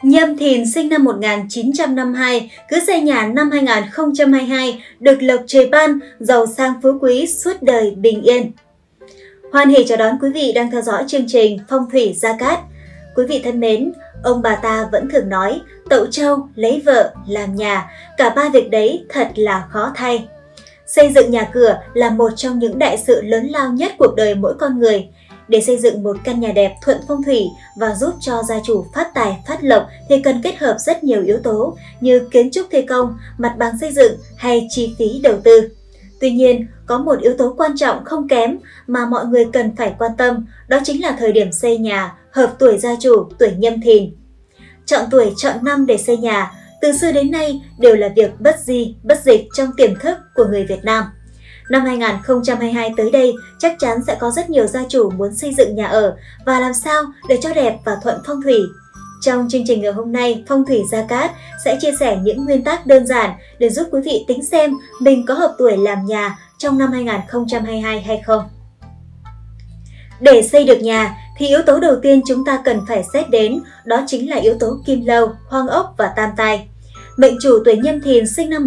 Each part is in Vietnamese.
Nhâm Thìn sinh năm 1952, cứ xây nhà năm 2022, được lộc trời ban, giàu sang phú quý, suốt đời bình yên. Hoan hỉ chào đón quý vị đang theo dõi chương trình Phong thủy Gia Cát. Quý vị thân mến, ông bà ta vẫn thường nói, tậu trâu, lấy vợ, làm nhà, cả ba việc đấy thật là khó thay. Xây dựng nhà cửa là một trong những đại sự lớn lao nhất cuộc đời mỗi con người. Để xây dựng một căn nhà đẹp thuận phong thủy và giúp cho gia chủ phát tài phát lộc thì cần kết hợp rất nhiều yếu tố như kiến trúc thi công, mặt bằng xây dựng hay chi phí đầu tư. Tuy nhiên, có một yếu tố quan trọng không kém mà mọi người cần phải quan tâm, đó chính là thời điểm xây nhà, hợp tuổi gia chủ, tuổi Nhâm Thìn. Chọn tuổi, chọn năm để xây nhà, từ xưa đến nay đều là việc bất di, bất dịch trong tiềm thức của người Việt Nam. Năm 2022 tới đây, chắc chắn sẽ có rất nhiều gia chủ muốn xây dựng nhà ở và làm sao để cho đẹp và thuận phong thủy. Trong chương trình ngày hôm nay, Phong thủy Gia Cát sẽ chia sẻ những nguyên tắc đơn giản để giúp quý vị tính xem mình có hợp tuổi làm nhà trong năm 2022 hay không. Để xây được nhà thì yếu tố đầu tiên chúng ta cần phải xét đến đó chính là yếu tố kim lâu, hoang ốc và tam tai. Mệnh chủ tuổi Nhâm Thìn sinh năm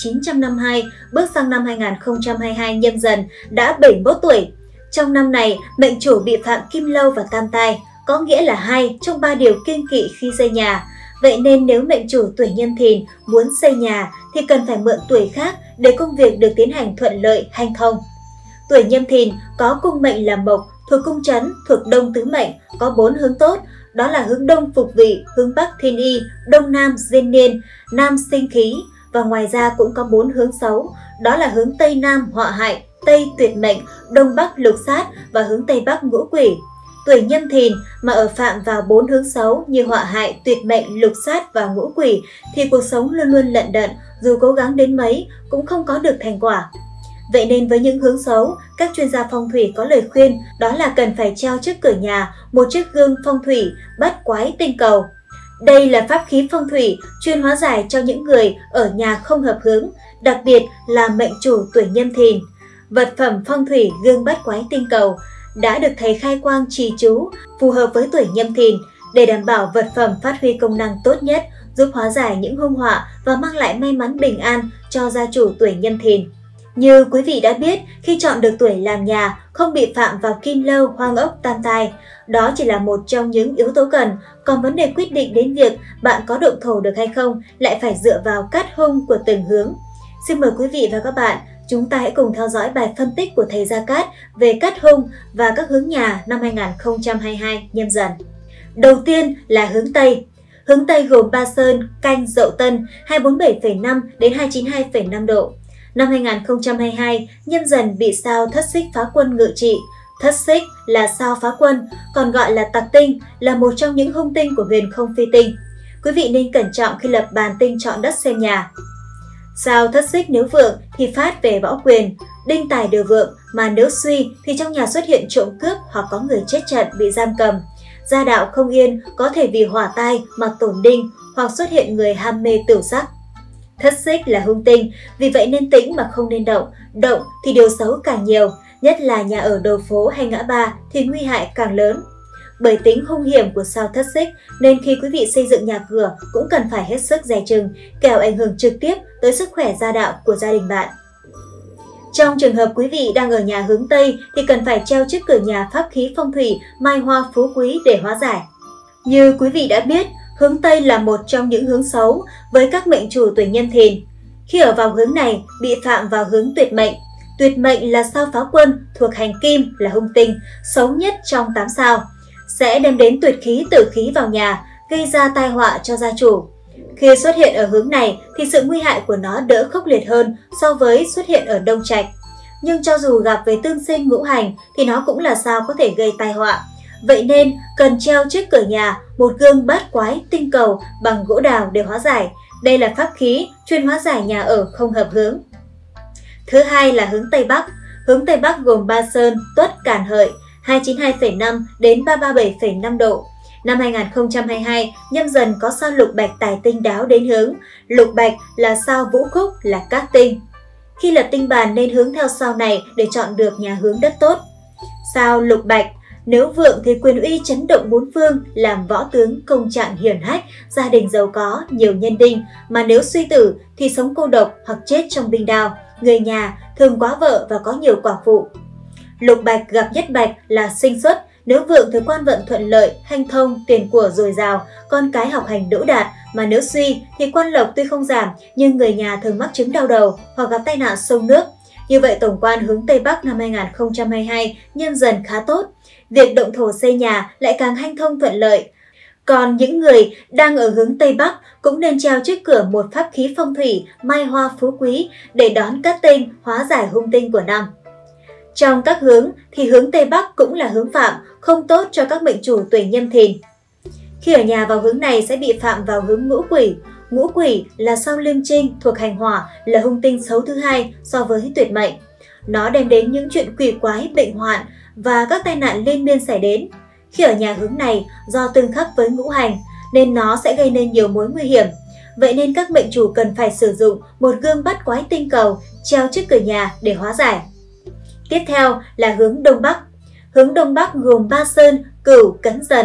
1952, bước sang năm 2022 Nhâm Dần đã 71 tuổi. Trong năm này, mệnh chủ bị phạm kim lâu và tam tai, có nghĩa là 2 trong 3 điều kiêng kỵ khi xây nhà. Vậy nên nếu mệnh chủ tuổi Nhâm Thìn muốn xây nhà thì cần phải mượn tuổi khác để công việc được tiến hành thuận lợi, hanh thông. Tuổi Nhâm Thìn có cung mệnh là Mộc, thuộc cung Trấn, thuộc Đông tứ mệnh, có 4 hướng tốt. Đó là hướng Đông phục vị, hướng Bắc thiên y, Đông Nam diên niên, Nam sinh khí. Và ngoài ra cũng có 4 hướng xấu, đó là hướng Tây Nam họa hại, Tây tuyệt mệnh, Đông Bắc lục sát và hướng Tây Bắc ngũ quỷ. Tuổi Nhâm Thìn mà ở phạm vào 4 hướng xấu như họa hại, tuyệt mệnh, lục sát và ngũ quỷ thì cuộc sống luôn luôn lận đận, dù cố gắng đến mấy cũng không có được thành quả. Vậy nên với những hướng xấu, các chuyên gia phong thủy có lời khuyên đó là cần phải treo trước cửa nhà một chiếc gương phong thủy bát quái tinh cầu. Đây là pháp khí phong thủy chuyên hóa giải cho những người ở nhà không hợp hướng, đặc biệt là mệnh chủ tuổi Nhâm Thìn. Vật phẩm phong thủy gương bát quái tinh cầu đã được thầy khai quang trì chú phù hợp với tuổi Nhâm Thìn để đảm bảo vật phẩm phát huy công năng tốt nhất, giúp hóa giải những hung họa và mang lại may mắn bình an cho gia chủ tuổi Nhâm Thìn. Như quý vị đã biết, khi chọn được tuổi làm nhà, không bị phạm vào kim lâu, hoang ốc, tam tai, đó chỉ là một trong những yếu tố cần, còn vấn đề quyết định đến việc bạn có động thổ được hay không lại phải dựa vào cát hung của từng hướng. Xin mời quý vị và các bạn, chúng ta hãy cùng theo dõi bài phân tích của thầy Gia Cát về cát hung và các hướng nhà năm 2022 Nhâm Dần. Đầu tiên là hướng Tây. Hướng Tây gồm Ba Sơn, Canh, Dậu Tân 247,5 đến 292,5 độ. Năm 2022, Nhâm Dần bị sao Thất Xích phá quân ngự trị. Thất Xích là sao phá quân, còn gọi là tặc tinh, là một trong những hung tinh của huyền không phi tinh. Quý vị nên cẩn trọng khi lập bàn tinh chọn đất xem nhà. Sao Thất Xích nếu vượng thì phát về võ quyền, đinh tài đều vượng, mà nếu suy thì trong nhà xuất hiện trộm cướp hoặc có người chết trận bị giam cầm. Gia đạo không yên, có thể vì hỏa tai mà tổn đinh hoặc xuất hiện người ham mê tửu sắc. Thất Xích là hung tinh, vì vậy nên tĩnh mà không nên động, động thì điều xấu càng nhiều, nhất là nhà ở đầu phố hay ngã ba thì nguy hại càng lớn. Bởi tính hung hiểm của sao Thất Xích nên khi quý vị xây dựng nhà cửa cũng cần phải hết sức dè chừng, kẻo ảnh hưởng trực tiếp tới sức khỏe gia đạo của gia đình bạn. Trong trường hợp quý vị đang ở nhà hướng Tây thì cần phải treo trước cửa nhà pháp khí phong thủy mai hoa phú quý để hóa giải. Như quý vị đã biết, hướng Tây là một trong những hướng xấu với các mệnh chủ tuổi Nhâm Thìn. Khi ở vào hướng này bị phạm vào hướng tuyệt mệnh. Tuyệt mệnh là sao phá quân thuộc hành kim, là hung tinh, xấu nhất trong 8 sao. Sẽ đem đến tuyệt khí tử khí vào nhà, gây ra tai họa cho gia chủ. Khi xuất hiện ở hướng này thì sự nguy hại của nó đỡ khốc liệt hơn so với xuất hiện ở đông trạch. Nhưng cho dù gặp với tương sinh ngũ hành thì nó cũng là sao có thể gây tai họa. Vậy nên cần treo trước cửa nhà một gương bát quái tinh cầu bằng gỗ đào để hóa giải. Đây là pháp khí chuyên hóa giải nhà ở không hợp hướng. Thứ hai là hướng Tây Bắc. Hướng Tây Bắc gồm Ba Sơn, Tuất, Càn Hợi 292,5 đến 337,5 độ. Năm 2022, Nhâm Dần có sao Lục Bạch tài tinh đáo đến hướng. Lục Bạch là sao Vũ Khúc, là cát tinh. Khi lập tinh bàn nên hướng theo sao này để chọn được nhà hướng đất tốt. Sao Lục Bạch Nếu vượng thì quyền uy chấn động bốn phương, làm võ tướng công trạng hiển hách, gia đình giàu có, nhiều nhân đinh. Mà nếu suy tử thì sống cô độc hoặc chết trong binh đao, người nhà thường quá vợ và có nhiều quả phụ. Lục bạch gặp nhất bạch là sinh xuất, nếu vượng thì quan vận thuận lợi, hanh thông, tiền của dồi dào, con cái học hành đỗ đạt. Mà nếu suy thì quan lộc tuy không giảm nhưng người nhà thường mắc chứng đau đầu hoặc gặp tai nạn sông nước. Như vậy tổng quan hướng Tây Bắc năm 2022 Nhâm Dần khá tốt. Việc động thổ xây nhà lại càng hanh thông thuận lợi. Còn những người đang ở hướng Tây Bắc cũng nên treo trước cửa một pháp khí phong thủy mai hoa phú quý để đón cát tinh, hóa giải hung tinh của năm. Trong các hướng thì hướng Tây Bắc cũng là hướng phạm, không tốt cho các mệnh chủ tuổi Nhâm Thìn. Khi ở nhà vào hướng này sẽ bị phạm vào hướng ngũ quỷ. Ngũ quỷ là sao Liêm Trinh thuộc hành hỏa, là hung tinh xấu thứ hai so với tuyệt mệnh. Nó đem đến những chuyện quỷ quái, bệnh hoạn và các tai nạn liên miên xảy đến. Khi ở nhà hướng này do tương khắc với ngũ hành nên nó sẽ gây nên nhiều mối nguy hiểm. Vậy nên các mệnh chủ cần phải sử dụng một gương bát quái tinh cầu treo trước cửa nhà để hóa giải. Tiếp theo là hướng Đông Bắc. Hướng Đông Bắc gồm Ba Sơn, Cửu, Cấn Dần,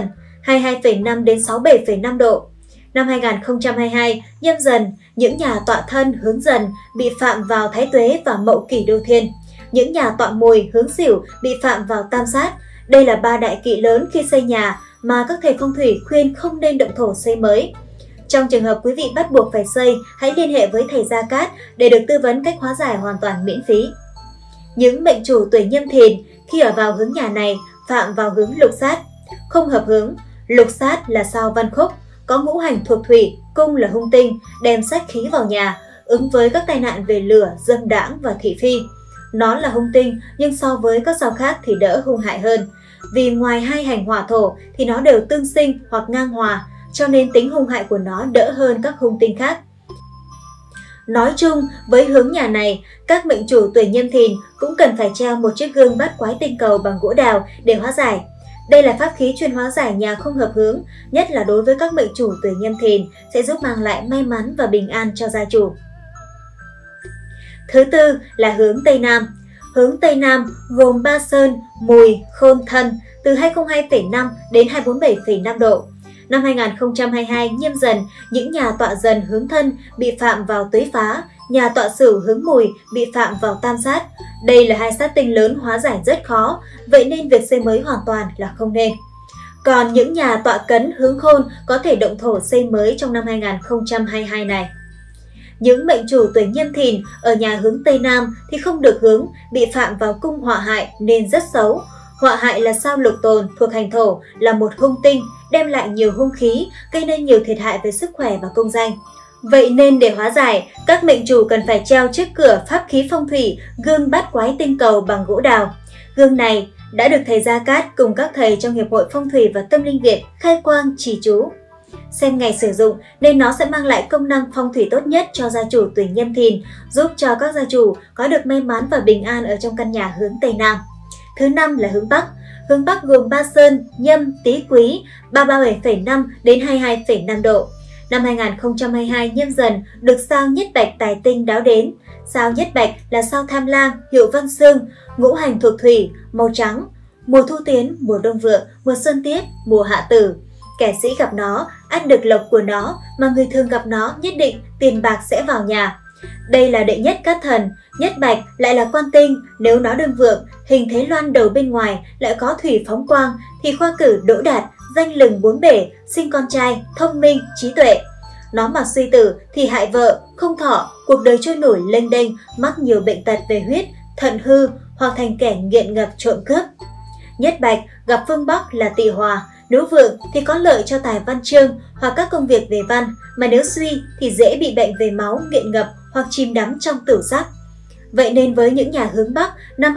22,5 đến 67,5 độ. Năm 2022, Nhâm Dần, những nhà tọa thân hướng Dần bị phạm vào Thái Tuế và Mậu Kỷ Đô Thiên. Những nhà tọa Mùi hướng Sửu bị phạm vào Tam Sát. Đây là ba đại kỵ lớn khi xây nhà mà các thầy phong thủy khuyên không nên động thổ xây mới. Trong trường hợp quý vị bắt buộc phải xây, hãy liên hệ với thầy Gia Cát để được tư vấn cách hóa giải hoàn toàn miễn phí. Những mệnh chủ tuổi Nhâm Thìn khi ở vào hướng nhà này phạm vào hướng Lục Sát. Không hợp hướng, Lục Sát là sao Văn Khúc, có ngũ hành thuộc thủy, cung là hung tinh, đem sát khí vào nhà, ứng với các tai nạn về lửa, dâm đãng và thị phi. Nó là hung tinh nhưng so với các sao khác thì đỡ hung hại hơn. Vì ngoài hai hành hỏa thổ thì nó đều tương sinh hoặc ngang hòa, cho nên tính hung hại của nó đỡ hơn các hung tinh khác. Nói chung, với hướng nhà này, các mệnh chủ tuổi Nhâm Thìn cũng cần phải treo một chiếc gương bát quái tinh cầu bằng gỗ đào để hóa giải. Đây là pháp khí chuyên hóa giải nhà không hợp hướng, nhất là đối với các mệnh chủ tuổi Nhâm Thìn, sẽ giúp mang lại may mắn và bình an cho gia chủ. Thứ tư là hướng Tây Nam. Hướng Tây Nam gồm Ba Sơn, Mùi, Khôn, Thân, từ 202,5 đến 247,5 độ. Năm 2022 Nhâm Dần, những nhà tọa Dần hướng Thân bị phạm vào Tuế Phá, nhà tọa Sửu hướng Mùi bị phạm vào Tam Sát. Đây là hai sát tinh lớn hóa giải rất khó, vậy nên việc xây mới hoàn toàn là không nên. Còn những nhà tọa Cấn hướng Khôn có thể động thổ xây mới trong năm 2022 này. Những mệnh chủ tuổi Nhâm Thìn ở nhà hướng Tây Nam thì không được hướng, bị phạm vào cung họa hại nên rất xấu. Họa hại là sao Lục Tồn thuộc hành thổ, là một hung tinh, đem lại nhiều hung khí, gây nên nhiều thiệt hại về sức khỏe và công danh. Vậy nên để hóa giải, các mệnh chủ cần phải treo trước cửa pháp khí phong thủy gương bát quái tinh cầu bằng gỗ đào. Gương này đã được thầy Gia Cát cùng các thầy trong Hiệp hội Phong thủy và Tâm linh Việt khai quang trì chú. Xem ngày sử dụng nên nó sẽ mang lại công năng phong thủy tốt nhất cho gia chủ tuổi Nhâm Thìn, giúp cho các gia chủ có được may mắn và bình an ở trong căn nhà hướng Tây Nam. Thứ năm là hướng Bắc. Hướng Bắc gồm Ba Sơn, Nhâm, Tý Quý, 37,5 đến 22,5 độ. Năm 2022 Nhâm Dần được sao Nhất Bạch tài tinh đáo đến. Sao Nhất Bạch là sao Tham Lang, hiệu Văn Xương, ngũ hành thuộc thủy, màu trắng. Mùa thu tiến, mùa đông vượng, mùa xuân tiết, mùa hạ tử. Kẻ sĩ gặp nó, ắt được lộc của nó, mà người thường gặp nó nhất định tiền bạc sẽ vào nhà. Đây là đệ nhất cát thần, Nhất Bạch lại là quan tinh, nếu nó đương vượng, hình thế loan đầu bên ngoài lại có thủy phóng quang thì khoa cử đỗ đạt, danh lừng bốn bể, sinh con trai, thông minh, trí tuệ. Nó mà suy tử thì hại vợ, không thọ, cuộc đời trôi nổi lênh đênh, mắc nhiều bệnh tật về huyết, thận hư hoặc thành kẻ nghiện ngập trộm cướp. Nhất Bạch gặp phương Bắc là Tỵ Hòa, nếu vượng thì có lợi cho tài văn chương hoặc các công việc về văn, mà nếu suy thì dễ bị bệnh về máu, nghiện ngập hoặc chìm đắm trong tửu sắc. Vậy nên với những nhà hướng Bắc, năm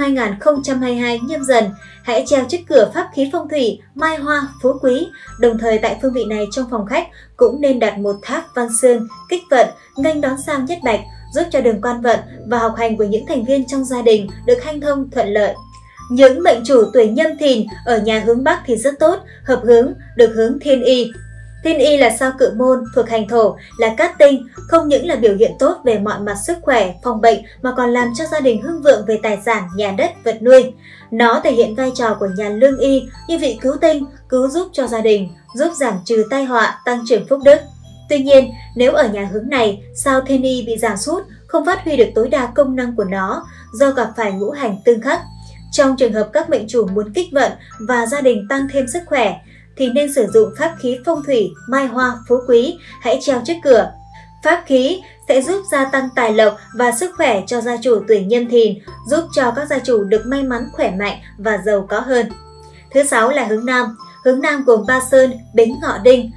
2022 Nhâm Dần, hãy treo trước cửa pháp khí phong thủy mai hoa phú quý. Đồng thời tại phương vị này trong phòng khách cũng nên đặt một tháp văn xương, kích vận, nghênh đón sao Nhất Bạch, giúp cho đường quan vận và học hành của những thành viên trong gia đình được hanh thông thuận lợi. Những mệnh chủ tuổi Nhâm Thìn ở nhà hướng Bắc thì rất tốt, hợp hướng, được hướng Thiên Y. Thiên y là sao Cự Môn thuộc hành thổ, là cát tinh, không những là biểu hiện tốt về mọi mặt sức khỏe, phòng bệnh mà còn làm cho gia đình hưng vượng về tài sản, nhà đất, vật nuôi. Nó thể hiện vai trò của nhà lương y như vị cứu tinh, cứu giúp cho gia đình, giúp giảm trừ tai họa, tăng trưởng phúc đức. Tuy nhiên, nếu ở nhà hướng này, sao thiên y bị giảm sút, không phát huy được tối đa công năng của nó do gặp phải ngũ hành tương khắc. Trong trường hợp các mệnh chủ muốn kích vận và gia đình tăng thêm sức khỏe, thì nên sử dụng pháp khí phong thủy mai hoa phú quý, hãy treo trước cửa. Pháp khí sẽ giúp gia tăng tài lộc và sức khỏe cho gia chủ tuổi Nhâm Thìn, giúp cho các gia chủ được may mắn, khỏe mạnh và giàu có hơn. Thứ 6 là hướng Nam. Hướng Nam gồm Ba Sơn, Bính, Ngọ, Đinh,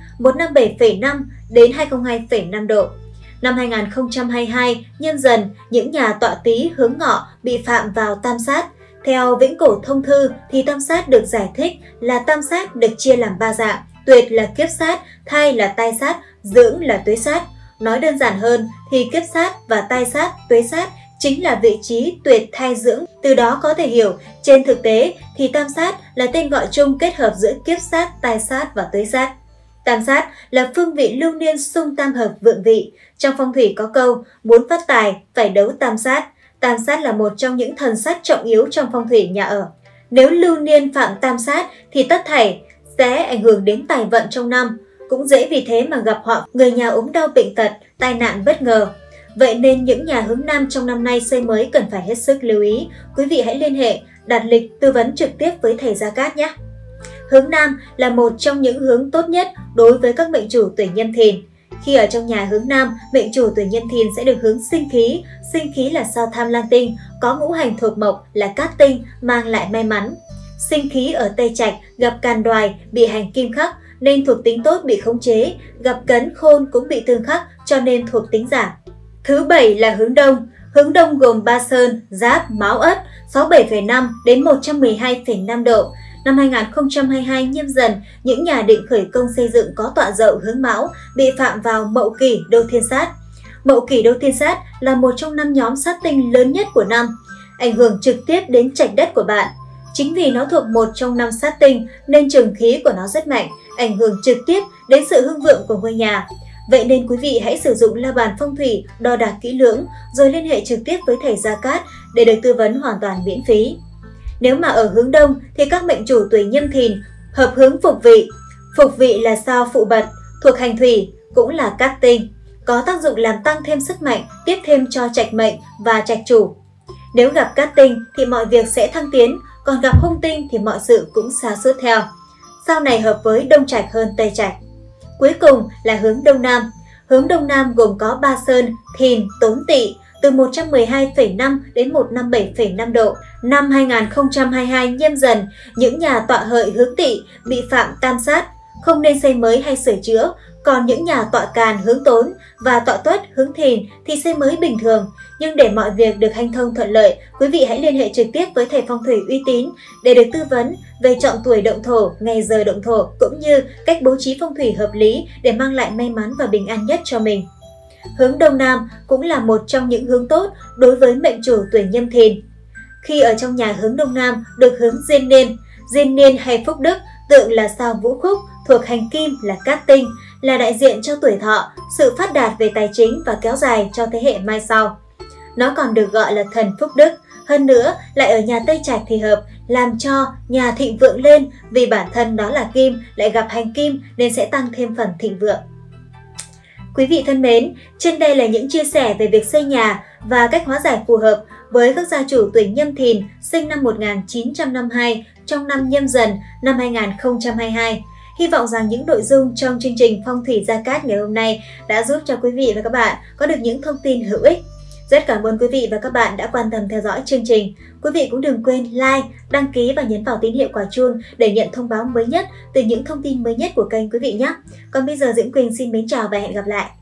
157,5 đến 202,5 độ. Năm 2022, Nhâm Dần, những nhà tọa Tý hướng Ngọ bị phạm vào tam sát. Theo Vĩnh Cổ Thông Thư thì tam sát được giải thích là tam sát được chia làm 3 dạng: tuyệt là kiếp sát, thai là tai sát, dưỡng là tuế sát. Nói đơn giản hơn thì kiếp sát và tai sát, tuế sát chính là vị trí tuyệt, thai, dưỡng. Từ đó có thể hiểu, trên thực tế thì tam sát là tên gọi chung kết hợp giữa kiếp sát, tai sát và tuế sát. Tam sát là phương vị lưu niên xung tam hợp vượng vị. Trong phong thủy có câu, muốn phát tài phải đấu tam sát. Tam sát là một trong những thần sát trọng yếu trong phong thủy nhà ở. Nếu lưu niên phạm tam sát thì tất thảy sẽ ảnh hưởng đến tài vận trong năm. Cũng dễ vì thế mà gặp họ người nhà ốm đau bệnh tật, tai nạn bất ngờ. Vậy nên những nhà hướng Nam trong năm nay xây mới cần phải hết sức lưu ý. Quý vị hãy liên hệ, đặt lịch tư vấn trực tiếp với thầy Gia Cát nhé. Hướng Nam là một trong những hướng tốt nhất đối với các mệnh chủ tuổi Nhâm Thìn. Khi ở trong nhà hướng Nam, mệnh chủ tuổi Nhâm Thìn sẽ được hướng sinh khí. Sinh khí là sao Tham Lang Tinh, có ngũ hành thuộc mộc là cát tinh, mang lại may mắn. Sinh khí ở Tây Trạch gặp Càn Đoài bị hành kim khắc nên thuộc tính tốt bị khống chế, gặp Cấn Khôn cũng bị tương khắc cho nên thuộc tính giảm. Thứ 7 là hướng Đông. Hướng Đông gồm Ba Sơn, Giáp, Mão, Ất, 67,5 đến 112,5 độ. Năm 2022 Nhâm Dần, những nhà định khởi công xây dựng có tọa dậu hướng Mão bị phạm vào Mậu Kỷ Đô Thiên Sát. Mậu Kỷ Đô Thiên Sát là một trong 5 nhóm sát tinh lớn nhất của năm, ảnh hưởng trực tiếp đến trạch đất của bạn. Chính vì nó thuộc một trong 5 sát tinh nên trường khí của nó rất mạnh, ảnh hưởng trực tiếp đến sự hưng vượng của ngôi nhà. Vậy nên quý vị hãy sử dụng la bàn phong thủy, đo đạc kỹ lưỡng rồi liên hệ trực tiếp với thầy Gia Cát để được tư vấn hoàn toàn miễn phí. Nếu mà ở hướng Đông thì các mệnh chủ tuổi Nhâm Thìn hợp hướng Phục Vị. Phục Vị là sao Phụ Bật, thuộc hành thủy, cũng là cát tinh, có tác dụng làm tăng thêm sức mạnh, tiếp thêm cho trạch mệnh và trạch chủ. Nếu gặp cát tinh thì mọi việc sẽ thăng tiến, còn gặp hung tinh thì mọi sự cũng sa sút theo. Sao này hợp với Đông Trạch hơn Tây Trạch. Cuối cùng là hướng Đông Nam. Hướng Đông Nam gồm có Ba Sơn, Thìn, Tốn Tỵ, từ 112,5 đến 157,5 độ. Năm 2022 Nhâm Dần, những nhà tọa hợi hướng Tỵ bị phạm tam sát, không nên xây mới hay sửa chữa. Còn những nhà tọa Càn hướng Tốn và tọa Tuất hướng Thìn thì xây mới bình thường. Nhưng để mọi việc được hanh thông thuận lợi, quý vị hãy liên hệ trực tiếp với thầy phong thủy uy tín để được tư vấn về chọn tuổi động thổ, ngày giờ động thổ cũng như cách bố trí phong thủy hợp lý để mang lại may mắn và bình an nhất cho mình. Hướng Đông Nam cũng là một trong những hướng tốt đối với mệnh chủ tuổi Nhâm Thìn. Khi ở trong nhà hướng Đông Nam được hướng Diên Niên hay Phúc Đức tượng là sao Vũ Khúc, thuộc hành kim là cát tinh, là đại diện cho tuổi thọ, sự phát đạt về tài chính và kéo dài cho thế hệ mai sau. Nó còn được gọi là thần Phúc Đức, hơn nữa lại ở nhà Tây Trạch thì hợp, làm cho nhà thịnh vượng lên vì bản thân đó là kim, lại gặp hành kim nên sẽ tăng thêm phần thịnh vượng. Quý vị thân mến, trên đây là những chia sẻ về việc xây nhà và cách hóa giải phù hợp với các gia chủ tuổi Nhâm Thìn sinh năm 1952 trong năm Nhâm Dần năm 2022. Hy vọng rằng những nội dung trong chương trình Phong thủy Gia Cát ngày hôm nay đã giúp cho quý vị và các bạn có được những thông tin hữu ích. Rất cảm ơn quý vị và các bạn đã quan tâm theo dõi chương trình. Quý vị cũng đừng quên like, đăng ký và nhấn vào tín hiệu quả chuông để nhận thông báo mới nhất từ những thông tin mới nhất của kênh quý vị nhé. Còn bây giờ Diễm Quỳnh xin mến chào và hẹn gặp lại.